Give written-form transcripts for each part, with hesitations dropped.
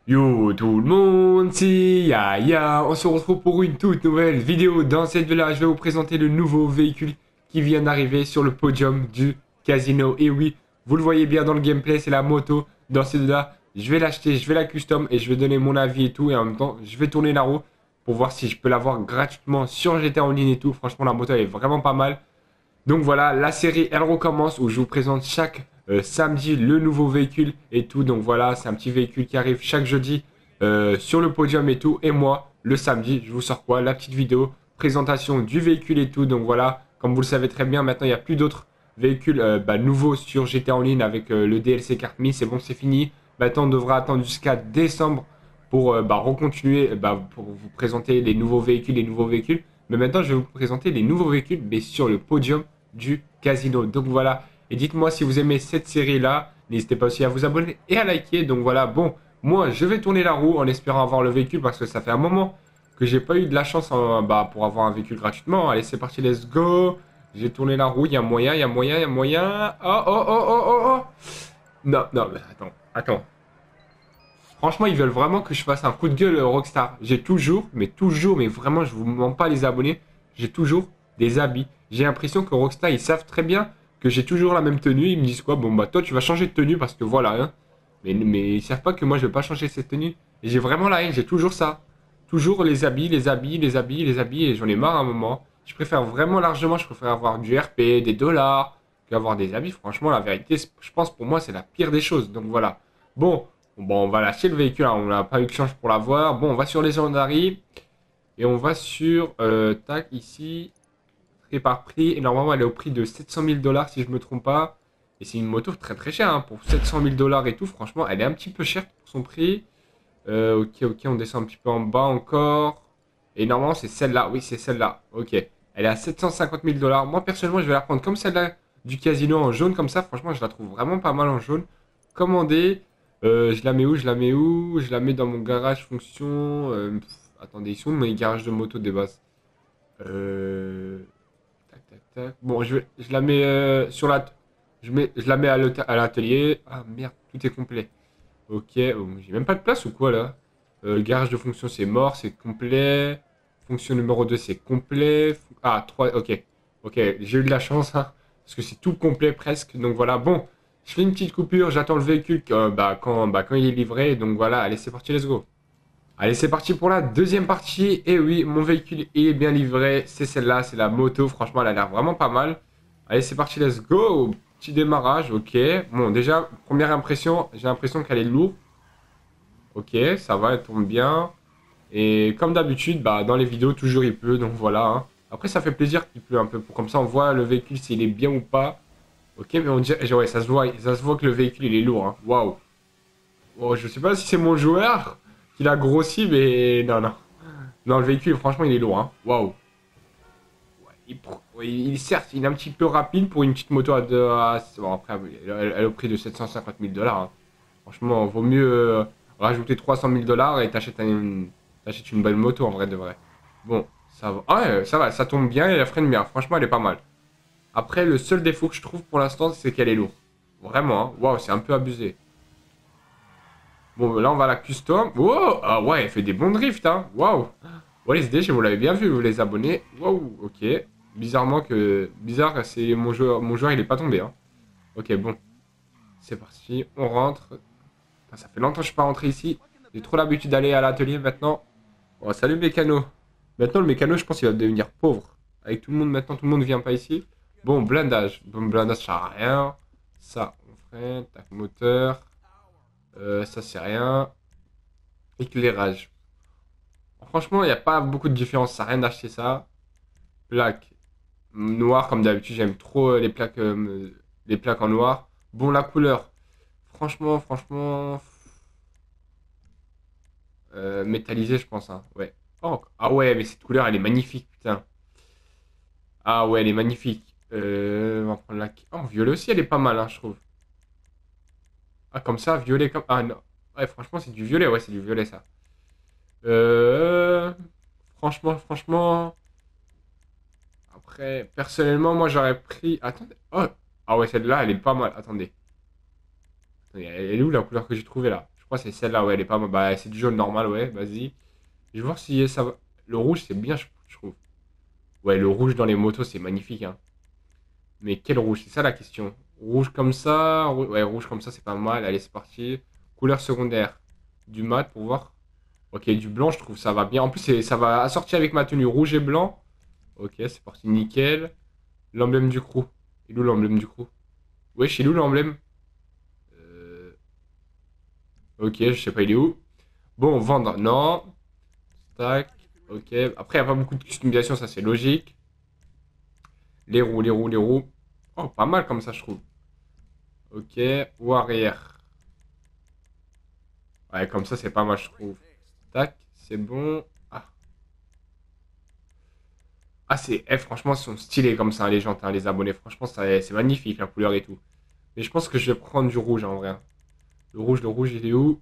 Yo tout le monde, c'est Yaya, on se retrouve pour une toute nouvelle vidéo. Dans cette vidéo-là, je vais vous présenter le nouveau véhicule qui vient d'arriver sur le podium du casino. Et oui, vous le voyez bien dans le gameplay, c'est la moto. Dans cette vidéo-là, je vais l'acheter, je vais la custom et je vais donner mon avis et tout. Et en même temps, je vais tourner la roue pour voir si je peux l'avoir gratuitement sur GTA en ligne et tout. Franchement, la moto elle est vraiment pas mal. Donc voilà, la série elle recommence où je vous présente chaque samedi le nouveau véhicule et tout. Donc voilà, c'est un petit véhicule qui arrive chaque jeudi sur le podium et tout. Et moi, le samedi, je vous sors quoi? La petite vidéo, présentation du véhicule et tout. Donc voilà, comme vous le savez très bien, maintenant il n'y a plus d'autres véhicules nouveaux sur GTA en ligne avec le DLC carte Me. C'est bon, c'est fini. Maintenant, on devra attendre jusqu'à décembre pour recontinuer, pour vous présenter les nouveaux véhicules, les nouveaux véhicules. Mais maintenant, je vais vous présenter les nouveaux véhicules, mais sur le podium du casino. Donc voilà. Et dites-moi si vous aimez cette série-là. N'hésitez pas aussi à vous abonner et à liker. Donc voilà. Bon, moi, je vais tourner la roue en espérant avoir le véhicule parce que ça fait un moment que j'ai pas eu de la chance pour avoir un véhicule gratuitement. Allez, c'est parti, let's go. J'ai tourné la roue. Il y a moyen, il y a moyen, il y a moyen. Oh, oh, oh, oh, oh, oh. Non, non, mais attends, attends. Franchement, ils veulent vraiment que je fasse un coup de gueule Rockstar. J'ai toujours, mais toujours, mais vraiment, je vous mens pas les abonnés, j'ai toujours des habits. J'ai l'impression que Rockstar, ils savent très bien que j'ai toujours la même tenue. Ils me disent quoi? Bon, bah toi, tu vas changer de tenue parce que voilà. Hein. Mais ils savent pas que moi, je vais pas changer cette tenue. Et j'ai vraiment la haine, j'ai toujours ça. Toujours les habits, les habits, les habits, les habits. Et j'en ai marre à un moment. Je préfère vraiment largement, je préfère avoir du RP, des dollars, qu'avoir des habits. Franchement, la vérité, je pense pour moi, c'est la pire des choses. Donc voilà. Bon, bon, on va lâcher le véhicule, hein, on n'a pas eu de chance pour l'avoir. Bon, on va sur les Legendary et on va sur, tac, ici, prix par prix. Et normalement, elle est au prix de 700 000 dollars si je me trompe pas. Et c'est une moto très très chère, hein, pour 700 000 dollars et tout. Franchement, elle est un petit peu chère pour son prix. Ok, ok, on descend un petit peu en bas encore. Et normalement, c'est celle-là. Oui, c'est celle-là. Ok. Elle est à 750 000 dollars. Moi, personnellement, je vais la prendre comme celle-là du casino en jaune, comme ça. Franchement, je la trouve vraiment pas mal en jaune. Commander. Je la mets où? Je la mets où? Je la mets dans mon garage fonction. Attendez, ils sont où mes garages de moto des bases? Tac, tac, tac. Bon, je la mets je la mets à l'atelier. Ah merde, tout est complet. Ok, oh, j'ai même pas de place ou quoi là? Le garage de fonction c'est mort, c'est complet. Fonction numéro 2 c'est complet. Ah, 3 ok. Ok, j'ai eu de la chance, hein, parce que c'est tout complet presque. Donc voilà, bon, je fais une petite coupure, j'attends le véhicule quand il est livré. Donc voilà, allez, c'est parti, let's go. Allez, c'est parti pour la deuxième partie. Et oui, mon véhicule est bien livré. C'est celle-là, c'est la moto. Franchement, elle a l'air vraiment pas mal. Allez, c'est parti, let's go. Petit démarrage, ok. Bon, déjà, première impression, j'ai l'impression qu'elle est lourde. Ok, ça va, elle tourne bien. Et comme d'habitude, dans les vidéos, toujours il pleut, donc voilà. Hein. Après, ça fait plaisir qu'il pleut un peu. Comme ça, on voit le véhicule s'il est bien ou pas. Ok, mais on dirait, ouais, ça se voit que le véhicule il est lourd. Hein. Waouh. Bon, je sais pas si c'est mon joueur qui l'a grossi, mais non, non. Non, le véhicule, franchement, il est lourd. Hein. Waouh. Ouais, ouais, certes, il est un petit peu rapide pour une petite moto bon, après, elle est au prix de 750 000 dollars. Hein. Franchement, vaut mieux rajouter 300 000 dollars et t'achètes une belle moto en vrai de vrai. Bon, ça va. Ah ouais, ça va, ça tombe bien et elle freine bien. Franchement, elle est pas mal. Après, le seul défaut que je trouve pour l'instant, c'est qu'elle est lourde. Vraiment, hein. Waouh, c'est un peu abusé. Bon, là, on va à la custom. Wow! Ah ouais, elle fait des bons drifts, hein. Waouh! Ouais, les SDG, vous l'avez bien vu, vous les abonnés. Waouh, ok. Bizarre, c'est mon joueur, il est pas tombé, hein. Ok, bon. C'est parti, on rentre. Putain, ça fait longtemps que je suis pas rentré ici. J'ai trop l'habitude d'aller à l'atelier maintenant. Oh, salut mécano. Maintenant, le mécano, je pense qu'il va devenir pauvre. Avec tout le monde, maintenant, tout le monde vient pas ici. Bon, blindage. Bon, blindage, ça sert à rien. Ça, on freine. Tac, moteur. Ça, c'est rien. Éclairage. Franchement, il n'y a pas beaucoup de différence. Ça sert à rien d'acheter ça. Plaque. Noir, comme d'habitude, j'aime trop les plaques en noir. Bon, la couleur. Franchement. Métallisé, je pense. Hein. Ouais. Oh, ah ouais, mais cette couleur, elle est magnifique, putain. Ah ouais, elle est magnifique. On va prendre la... Oh, violet aussi, elle est pas mal, hein, je trouve. Ah, comme ça, violet comme... Ah non. Ouais, franchement, c'est du violet. Ouais, c'est du violet, ça. Euh... Franchement... Après, personnellement, moi, j'aurais pris... Attendez. Oh. Ah ouais, celle-là, elle est pas mal. Attendez. Elle est où la couleur que j'ai trouvée, là? Je crois que c'est celle-là, ouais, elle est pas mal. Bah, c'est du jaune normal, ouais, vas-y. Je vais voir si ça va. Le rouge, c'est bien, je trouve. Ouais, le rouge dans les motos, c'est magnifique, hein. Mais quel rouge? C'est ça la question. Rouge comme ça, ouais, rouge comme ça, c'est pas mal. Allez, c'est parti. Couleur secondaire. Du mat pour voir. Ok, du blanc, je trouve ça va bien. En plus, ça va assortir avec ma tenue rouge et blanc. Ok, c'est parti, nickel. L'emblème du crew. Il est où l'emblème du crew? Ouais, chez nous l'emblème. Euh, Ok, je sais pas, il est où? Bon, vendre, non. Tac, ok. Après, il n'y a pas beaucoup de customisation, ça c'est logique. Les roues, les roues, les roues. Oh, pas mal comme ça, je trouve. Ok, ou arrière. Ouais, comme ça, c'est pas mal, je trouve. Tac, c'est bon. Ah, franchement, ils sont stylés comme ça, les jantes, hein, les abonnés. Franchement, c'est magnifique, la couleur et tout. Mais je pense que je vais prendre du rouge en vrai, hein. Le rouge, il est où?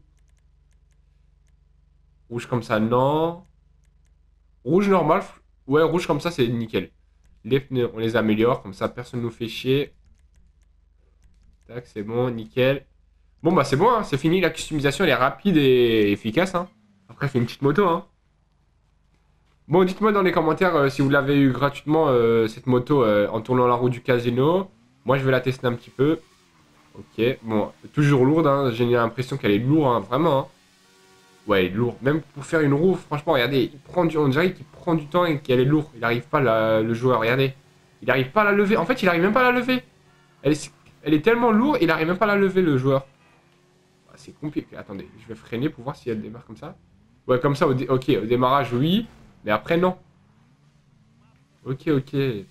Rouge comme ça, non. Rouge normal. Ouais, rouge comme ça, c'est nickel. Les pneus, on les améliore, comme ça, personne nous fait chier. Tac, c'est bon, nickel. Bon, bah, c'est bon, hein, c'est fini. La customisation, elle est rapide et efficace, hein. Après, c'est une petite moto, hein. Bon, dites-moi dans les commentaires si vous l'avez eu gratuitement, cette moto, en tournant la roue du casino. Moi, je vais la tester un petit peu. Ok, bon, toujours lourde, hein. J'ai l'impression qu'elle est lourde, hein, vraiment, hein. Ouais, elle est lourde. Même pour faire une roue, franchement, regardez, on dirait qu'il prend du temps et qu'elle est lourde. Il n'arrive pas, le joueur, regardez. Il n'arrive pas à la lever. En fait, il n'arrive même pas à la lever. Elle est, elle est tellement lourde, il n'arrive même pas à la lever, le joueur. Ah, c'est compliqué. Attendez, je vais freiner pour voir si elle démarre comme ça. Ouais, comme ça, ok, au démarrage, oui. Mais après, non. Ok, ok. Ouais.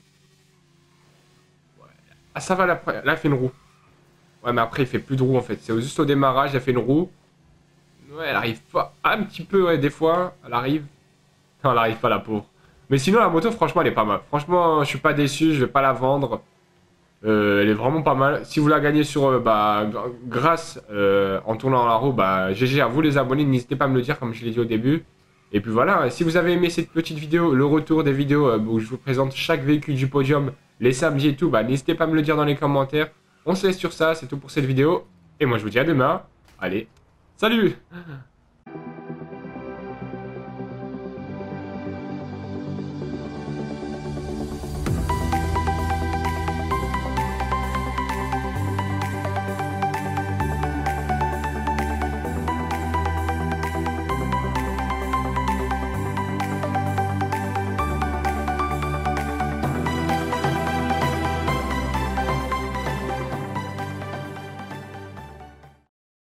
Ah, ça va, là, elle fait une roue. Ouais, mais après, il fait plus de roue, en fait. C'est juste au démarrage, elle fait une roue. Ouais, elle arrive pas. Un petit peu, ouais, des fois, elle arrive. Non, elle arrive pas, la pauvre. Mais sinon, la moto, franchement, elle est pas mal. Franchement, je suis pas déçu, je vais pas la vendre. Elle est vraiment pas mal. Si vous la gagnez sur, grâce en tournant la roue, bah, GG à vous les abonnés. N'hésitez pas à me le dire, comme je l'ai dit au début. Et puis voilà, si vous avez aimé cette petite vidéo, le retour des vidéos où je vous présente chaque véhicule du podium, les samedis et tout, bah, n'hésitez pas à me le dire dans les commentaires. On se laisse sur ça, c'est tout pour cette vidéo. Et moi, je vous dis à demain. Allez, salut!